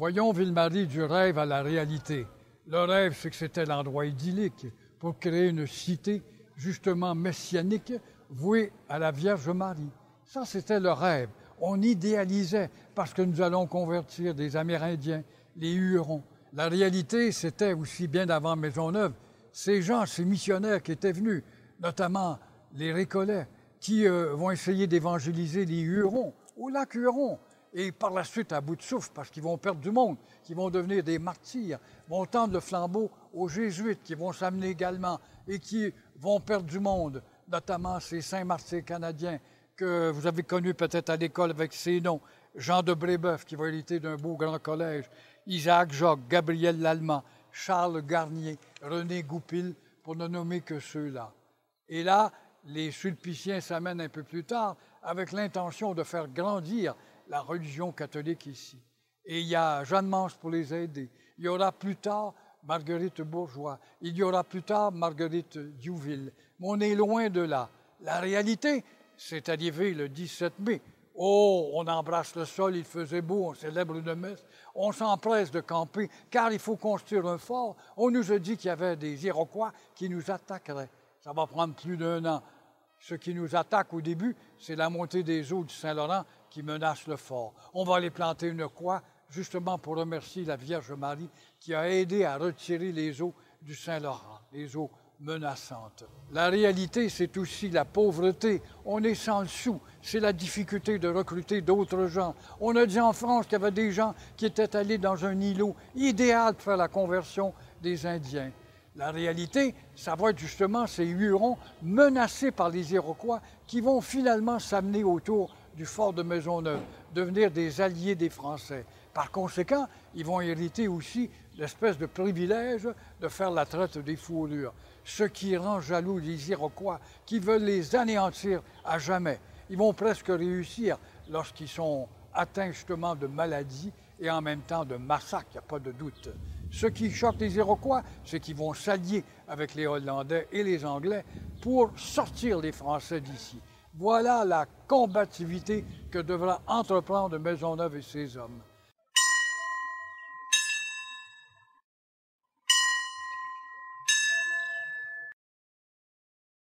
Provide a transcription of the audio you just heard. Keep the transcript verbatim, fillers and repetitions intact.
Voyons, Ville-Marie, du rêve à la réalité. Le rêve, c'est que c'était l'endroit idyllique pour créer une cité justement messianique vouée à la Vierge Marie. Ça, c'était le rêve. On idéalisait parce que nous allons convertir des Amérindiens, les Hurons. La réalité, c'était aussi bien avant Maisonneuve, ces gens, ces missionnaires qui étaient venus, notamment les Récollets, qui euh, vont essayer d'évangéliser les Hurons, au lac Huron, et par la suite à bout de souffle, parce qu'ils vont perdre du monde, qui vont devenir des martyrs, vont tendre le flambeau aux Jésuites, qui vont s'amener également, et qui vont perdre du monde, notamment ces saints martyrs canadiens que vous avez connus peut-être à l'école avec ces noms, Jean de Brébeuf, qui va hériter d'un beau grand collège, Isaac Jogues, Gabriel Lallemand, Charles Garnier, René Goupil, pour ne nommer que ceux-là. Et là, les Sulpiciens s'amènent un peu plus tard avec l'intention de faire grandir la religion catholique ici. Et il y a Jeanne Mance pour les aider. Il y aura plus tard Marguerite Bourgeois. Il y aura plus tard Marguerite Diouville. Mais on est loin de là. La réalité, c'est arrivé le dix-sept mai. Oh, on embrasse le sol, il faisait beau, on célèbre une messe. On s'empresse de camper, car il faut construire un fort. On nous a dit qu'il y avait des Iroquois qui nous attaqueraient. Ça va prendre plus d'un an. Ce qui nous attaque au début, c'est la montée des eaux du Saint-Laurent qui menace le fort. On va aller planter une croix, justement pour remercier la Vierge Marie qui a aidé à retirer les eaux du Saint-Laurent, les eaux menaçantes. La réalité, c'est aussi la pauvreté. On est sans le sou. C'est la difficulté de recruter d'autres gens. On a dit en France qu'il y avait des gens qui étaient allés dans un îlot idéal pour faire la conversion des Indiens. La réalité, ça va être justement ces Hurons menacés par les Iroquois qui vont finalement s'amener autour du fort de Maisonneuve, devenir des alliés des Français. Par conséquent, ils vont hériter aussi l'espèce de privilège de faire la traite des fourrures, ce qui rend jaloux les Iroquois qui veulent les anéantir à jamais. Ils vont presque réussir lorsqu'ils sont atteints justement de maladies et en même temps de massacres, il n'y a pas de doute. Ce qui choque les Iroquois, c'est qu'ils vont s'allier avec les Hollandais et les Anglais pour sortir les Français d'ici. Voilà la combativité que devra entreprendre Maisonneuve et ses hommes.